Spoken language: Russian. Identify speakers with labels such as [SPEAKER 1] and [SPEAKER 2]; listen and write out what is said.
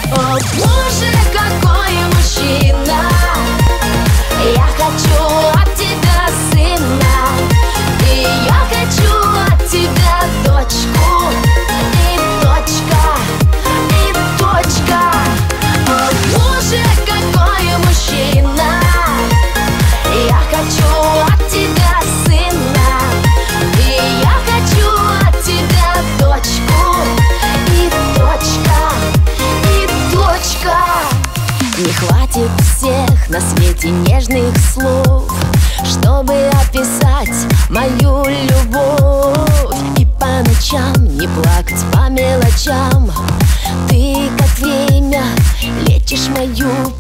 [SPEAKER 1] О, боже, какой мужчина! Я хочу от тебя сына, и я хочу от тебя дочку. И точка, и точка. О, боже, какой мужчина! Я хочу от тебя сына, и я хочу от тебя дочку. И точка, и точка. Не хватит всех на свете нежных слов, чтобы описать мою любовь. И по ночам не плакать по мелочам. Ты, как время, лечишь мою